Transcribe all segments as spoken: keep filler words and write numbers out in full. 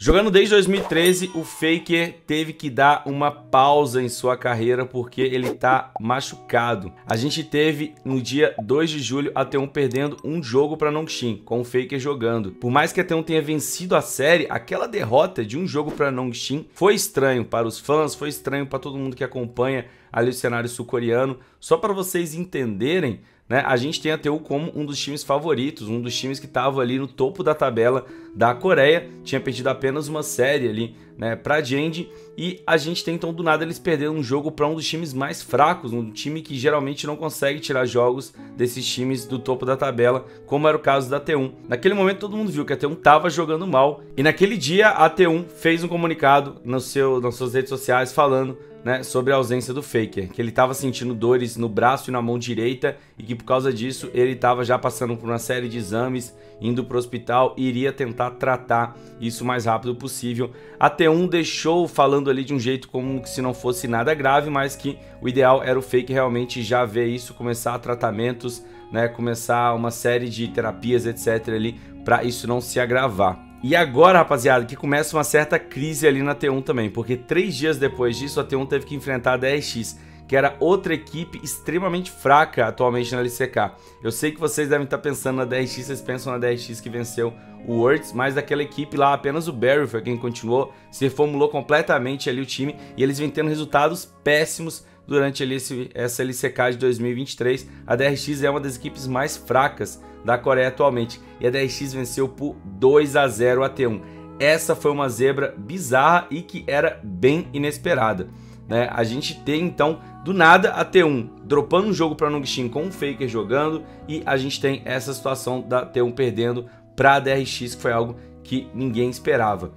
Jogando desde dois mil e treze, o Faker teve que dar uma pausa em sua carreira porque ele tá machucado. A gente teve no dia dois de julho a T um perdendo um jogo para Nongshim, com o Faker jogando. Por mais que a T um tenha vencido a série, aquela derrota de um jogo para Nongshim foi estranho para os fãs, foi estranho para todo mundo que acompanha ali o cenário sul-coreano. Só para vocês entenderem, né, a gente tem a T um como um dos times favoritos, um dos times que estava ali no topo da tabela da Coreia, tinha perdido apenas uma série ali, né, para Genji, e a gente tem então do nada eles perderam um jogo para um dos times mais fracos, um time que geralmente não consegue tirar jogos desses times do topo da tabela, como era o caso da T um. Naquele momento todo mundo viu que a T um estava jogando mal, e naquele dia a T um fez um comunicado no seu, nas suas redes sociais falando, né, sobre a ausência do Faker, que ele estava sentindo dores no braço e na mão direita e que por causa disso ele estava já passando por uma série de exames, indo para o hospital e iria tentar tratar isso o mais rápido possível. A T um deixou falando ali de um jeito como se não fosse nada grave, mas que o ideal era o Faker realmente já ver isso, começar tratamentos, né, começar uma série de terapias, etc ali, para isso não se agravar. E agora, rapaziada, que começa uma certa crise ali na T um também, porque três dias depois disso a T um teve que enfrentar a D R X, que era outra equipe extremamente fraca atualmente na L C K. Eu sei que vocês devem estar pensando na D R X, vocês pensam na D R X que venceu o Worlds, mas daquela equipe lá apenas o Barry foi quem continuou, se reformulou completamente ali o time e eles vêm tendo resultados péssimos durante ali esse, essa L C K de dois mil e vinte e três. A D R X é uma das equipes mais fracas da Coreia atualmente e a D R X venceu por dois a zero a T um. Essa foi uma zebra bizarra e que era bem inesperada, né? A gente tem então do nada a T um dropando um jogo para Nongshim com o Faker jogando e a gente tem essa situação da T um perdendo para a D R X, que foi algo que ninguém esperava.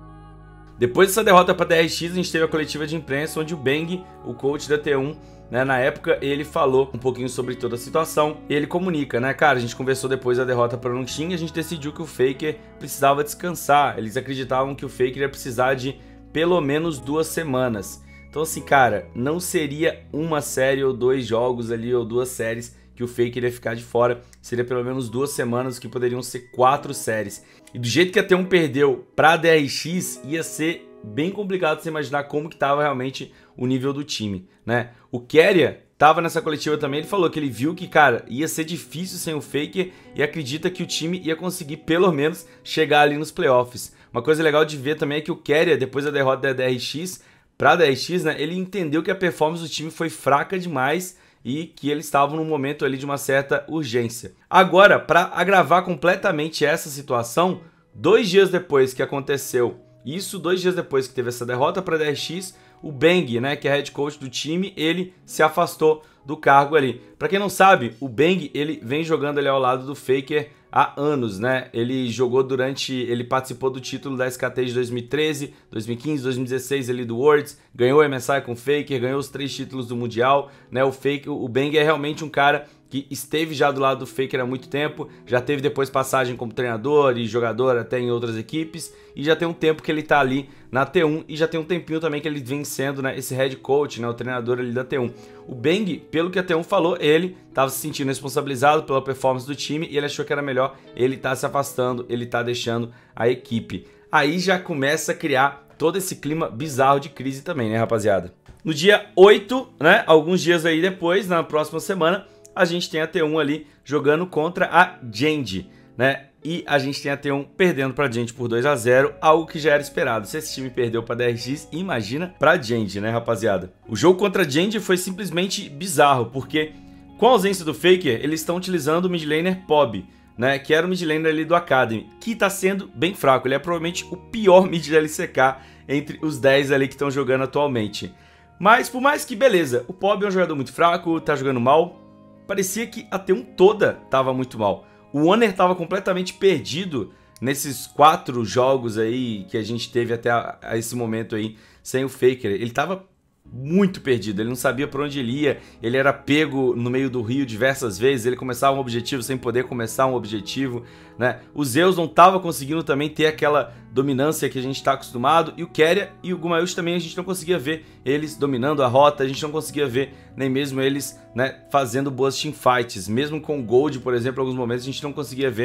Depois dessa derrota para a D R X, a gente teve a coletiva de imprensa onde o Bang, o coach da T um, né, na época ele falou um pouquinho sobre toda a situação e ele comunica, né, cara, a gente conversou depois da derrota para o Nongshim e a gente decidiu que o Faker precisava descansar. Eles acreditavam que o Faker ia precisar de pelo menos duas semanas. Então assim, cara, não seria uma série ou dois jogos ali ou duas séries que o Faker ia ficar de fora, seria pelo menos duas semanas, que poderiam ser quatro séries. E do jeito que a T um perdeu para a D R X, ia ser bem complicado você imaginar como que estava realmente o nível do time, né? O Keria tava nessa coletiva também, ele falou que ele viu que, cara, ia ser difícil sem o Faker e acredita que o time ia conseguir pelo menos chegar ali nos playoffs. Uma coisa legal de ver também é que o Keria, depois da derrota da D R X para a D R X, né, ele entendeu que a performance do time foi fraca demais e que eles estavam num momento ali de uma certa urgência. Agora, para agravar completamente essa situação, dois dias depois que aconteceu isso, dois dias depois que teve essa derrota para a D R X, o Bang, né, que é head coach do time, ele se afastou do cargo ali. Para quem não sabe, o Bang, ele vem jogando ali ao lado do Faker há anos, né? Ele jogou durante, ele participou do título da S K T de dois mil e treze, dois mil e quinze, dois mil e dezesseis ali do Worlds, ganhou o M S I com o Faker, ganhou os três títulos do Mundial, né? O Faker, o Bang é realmente um cara que esteve já do lado do Faker há muito tempo, já teve depois passagem como treinador e jogador até em outras equipes, e já tem um tempo que ele tá ali na T um, e já tem um tempinho também que ele vem sendo, né, esse head coach, né, o treinador ali da T um. O Bang, pelo que a T um falou, ele estava se sentindo responsabilizado pela performance do time e ele achou que era melhor ele tá se afastando, ele tá deixando a equipe. Aí já começa a criar todo esse clima bizarro de crise também, né, rapaziada? No dia oito, né, alguns dias aí depois, na próxima semana, a gente tem a T um ali jogando contra a Genji, né? E a gente tem a T um perdendo para a Genji por dois a zero, algo que já era esperado. Se esse time perdeu para a D R X, imagina para a Genji, né, rapaziada? O jogo contra a Genji foi simplesmente bizarro, porque com a ausência do Faker, eles estão utilizando o mid laner Pob, né, que era o mid laner ali do Academy, que está sendo bem fraco. Ele é provavelmente o pior mid da L C K entre os dez ali que estão jogando atualmente. Mas por mais que, beleza, o Pob é um jogador muito fraco, tá jogando mal, parecia que a T um toda tava muito mal. O Oner tava completamente perdido nesses quatro jogos aí que a gente teve até a, a esse momento aí sem o Faker. Ele tava muito perdido, ele não sabia para onde ele ia, ele era pego no meio do rio diversas vezes, ele começava um objetivo sem poder começar um objetivo, né? O Zeus não estava conseguindo também ter aquela dominância que a gente está acostumado, e o Keria e o Gumayushi também a gente não conseguia ver eles dominando a rota, a gente não conseguia ver nem mesmo eles, né, fazendo boas teamfights, mesmo com o Gold, por exemplo, em alguns momentos a gente não conseguia ver,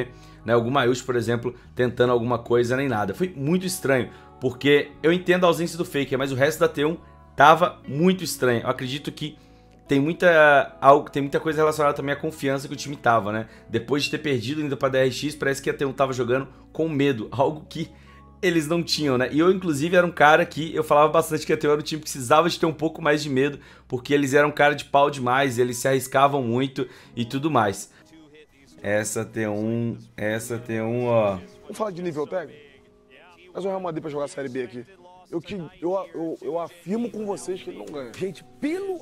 né? O Gumayushi, por exemplo, tentando alguma coisa nem nada. Foi muito estranho, porque eu entendo a ausência do Faker, mas o resto da T um tava muito estranho. Eu acredito que tem muita, algo, tem muita coisa relacionada também à confiança que o time tava, né? Depois de ter perdido ainda pra D R X, parece que a T um tava jogando com medo, algo que eles não tinham, né? E eu, inclusive, era um cara que eu falava bastante que a T um era um time que precisava de ter um pouco mais de medo, porque eles eram um cara de pau demais, eles se arriscavam muito e tudo mais. Essa T um, essa T um, ó. Vamos falar de nível técnico? Mas o Real Madrid pra jogar a Série B aqui. Eu, que, eu, eu, eu afirmo com vocês que ele não ganha. Gente, pelo...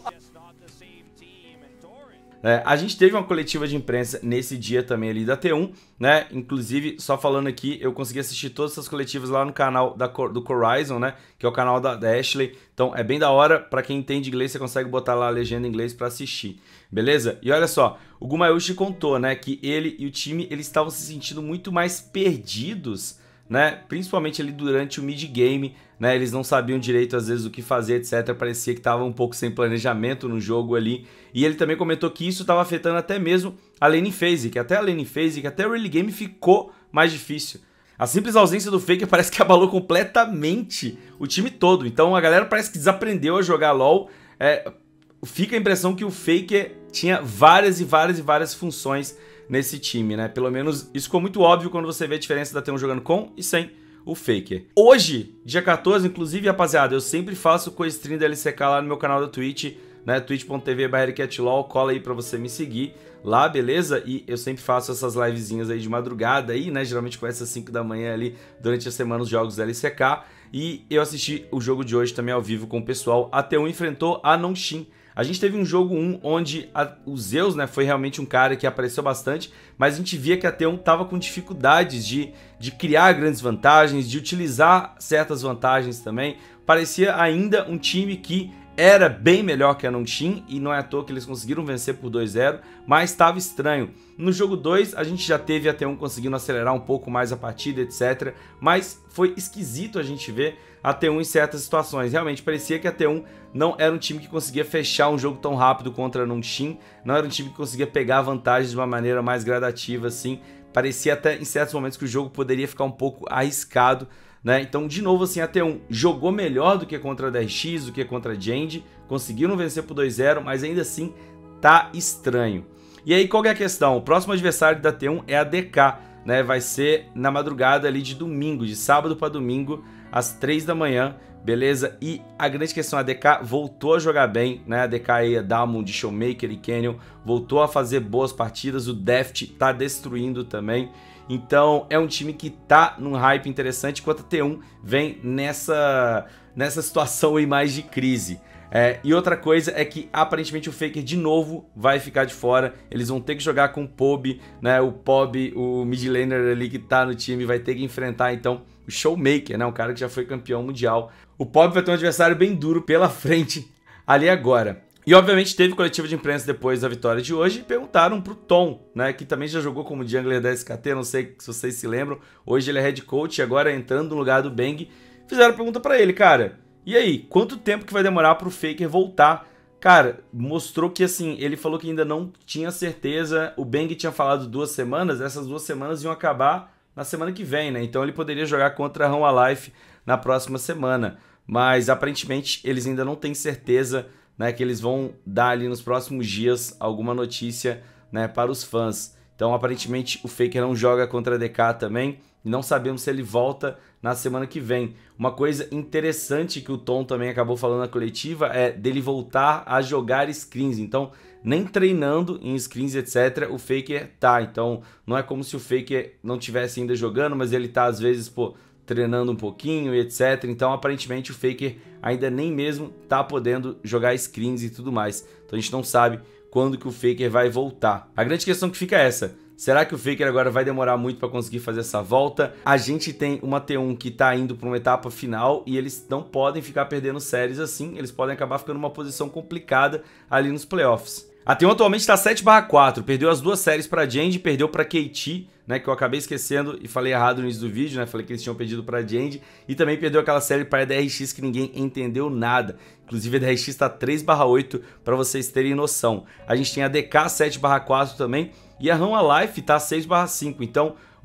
É, a gente teve uma coletiva de imprensa nesse dia também ali da T um, né? Inclusive, só falando aqui, eu consegui assistir todas essas coletivas lá no canal da, do Corizon, né? Que é o canal da, da Ashley. Então é bem da hora, pra quem entende inglês, você consegue botar lá a legenda em inglês pra assistir, beleza? E olha só, o Gumayushi contou, né? Que ele e o time, eles estavam se sentindo muito mais perdidos, né? Principalmente ali durante o mid-game, né? Eles não sabiam direito às vezes o que fazer, etcétera. Parecia que tava um pouco sem planejamento no jogo ali. E ele também comentou que isso estava afetando até mesmo a lane phase, que até a lane phase, que até o early game ficou mais difícil. A simples ausência do Faker parece que abalou completamente o time todo. Então a galera parece que desaprendeu a jogar LoL. É, fica a impressão que o Faker tinha várias e várias e várias funções nesse time, né? Pelo menos isso ficou muito óbvio quando você vê a diferença da T um jogando com e sem o Faker. Hoje, dia quatorze, inclusive, rapaziada, eu sempre faço co-stream da L C K lá no meu canal da Twitch, né? twitch ponto tv barra ericatlol, cola aí pra você me seguir lá, beleza? E eu sempre faço essas livezinhas aí de madrugada aí, né? Geralmente começa às cinco da manhã ali, durante a semana, os jogos da L C K. E eu assisti o jogo de hoje também ao vivo com o pessoal. A T um enfrentou a Nongxin. A gente teve um jogo um onde a, o Zeus, né, foi realmente um cara que apareceu bastante, mas a gente via que a T um tava com dificuldades de, de criar grandes vantagens, de utilizar certas vantagens também. Parecia ainda um time que era bem melhor que a Nongxin, e não é à toa que eles conseguiram vencer por dois a zero, mas estava estranho. No jogo dois, a gente já teve a T um conseguindo acelerar um pouco mais a partida, etcétera. Mas foi esquisito a gente ver a T um em certas situações. Realmente parecia que a T um não era um time que conseguia fechar um jogo tão rápido contra a Nongxin, não era um time que conseguia pegar vantagens de uma maneira mais gradativa assim. Parecia até em certos momentos que o jogo poderia ficar um pouco arriscado, né? Então, de novo, assim, a T um jogou melhor do que contra a D R X, do que contra a Jand, conseguiram vencer por dois a zero, mas ainda assim tá estranho. E aí, qual que é a questão? O próximo adversário da T um é a D K, né? Vai ser na madrugada ali de domingo, de sábado para domingo, às três da manhã, beleza? E a grande questão, a D K voltou a jogar bem, né? A D K aí, a Diamond, Showmaker e Canyon voltou a fazer boas partidas, o Deft tá destruindo também. Então é um time que tá num hype interessante, enquanto a T um vem nessa, nessa situação aí mais de crise. É, e outra coisa é que aparentemente o Faker de novo vai ficar de fora. Eles vão ter que jogar com o P O B, né? O P O B, o mid laner ali que tá no time, vai ter que enfrentar então o Showmaker, né? Um cara que já foi campeão mundial. O P O B vai ter um adversário bem duro pela frente ali agora. E obviamente teve coletiva de imprensa depois da vitória de hoje e perguntaram pro Tom, né, que também já jogou como jungler da S K T, não sei se vocês se lembram, hoje ele é head coach e agora entrando no lugar do Bang. Fizeram a pergunta pra ele, cara, e aí, quanto tempo que vai demorar pro Faker voltar? Cara, mostrou que assim, ele falou que ainda não tinha certeza, o Bang tinha falado duas semanas, essas duas semanas iam acabar na semana que vem, né, então ele poderia jogar contra a Hanwha Life na próxima semana, mas aparentemente eles ainda não têm certeza, né, que eles vão dar ali nos próximos dias alguma notícia, né, para os fãs. Então aparentemente o Faker não joga contra a D K também, e não sabemos se ele volta na semana que vem. Uma coisa interessante que o Tom também acabou falando na coletiva é dele voltar a jogar screens. Então nem treinando em screens, etcétera, o Faker tá. Então não é como se o Faker não tivesse ainda jogando, mas ele tá às vezes, pô, treinando um pouquinho e etcétera. Então aparentemente o Faker ainda nem mesmo tá podendo jogar screens e tudo mais. Então a gente não sabe quando que o Faker vai voltar. A grande questão que fica é essa: será que o Faker agora vai demorar muito para conseguir fazer essa volta? A gente tem uma T um que tá indo para uma etapa final e eles não podem ficar perdendo séries assim, eles podem acabar ficando numa posição complicada ali nos playoffs. A T um atualmente está sete barra quatro, perdeu as duas séries para a Jand, perdeu para a K T, né, que eu acabei esquecendo e falei errado no início do vídeo, né, falei que eles tinham perdido para a Jand, e também perdeu aquela série para a D R X que ninguém entendeu nada. Inclusive a D R X está três barra oito, para vocês terem noção. A gente tem a D K sete barra quatro também, e a Hanwha Life está seis barra cinco, então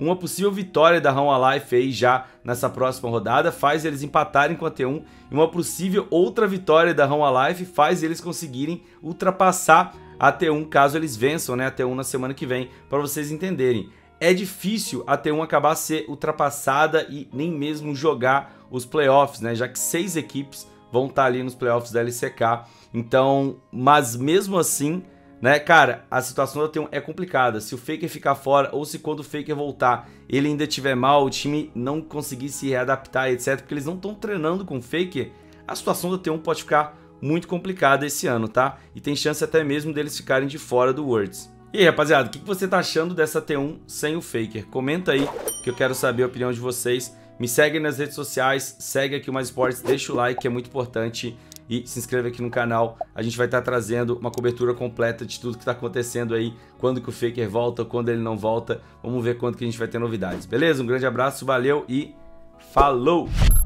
uma possível vitória da Rão Alive aí já nessa próxima rodada faz eles empatarem com a T um, e uma possível outra vitória da Rão Alive faz eles conseguirem ultrapassar a T um caso eles vençam, né, a T um na semana que vem, para vocês entenderem. É difícil a T um acabar ser ultrapassada e nem mesmo jogar os playoffs, né, já que seis equipes vão estar ali nos playoffs da L C K. Então, mas mesmo assim, né, cara, a situação da T um é complicada. Se o Faker ficar fora ou se quando o Faker voltar ele ainda estiver mal, o time não conseguir se readaptar, etcétera, porque eles não estão treinando com o Faker, a situação da T um pode ficar muito complicada esse ano, tá? E tem chance até mesmo deles ficarem de fora do Worlds. E aí, rapaziada, o que você tá achando dessa T um sem o Faker? Comenta aí que eu quero saber a opinião de vocês. Me segue nas redes sociais, segue aqui o Mais Esportes, deixa o like que é muito importante e se inscreve aqui no canal. A gente vai estar trazendo uma cobertura completa de tudo que está acontecendo aí, quando que o Faker volta, quando ele não volta. Vamos ver quando que a gente vai ter novidades, beleza? Um grande abraço, valeu e falou!